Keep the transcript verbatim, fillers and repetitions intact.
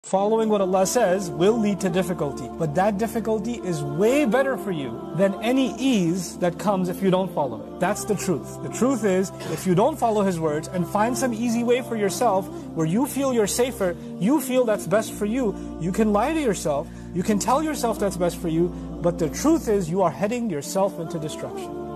Following what Allah says will lead to difficulty, but that difficulty is way better for you than any ease that comes if you don't follow it. That's the truth. The truth is, if you don't follow His words and find some easy way for yourself where you feel you're safer, you feel that's best for you, you can lie to yourself, you can tell yourself that's best for you, but the truth is you are heading yourself into destruction.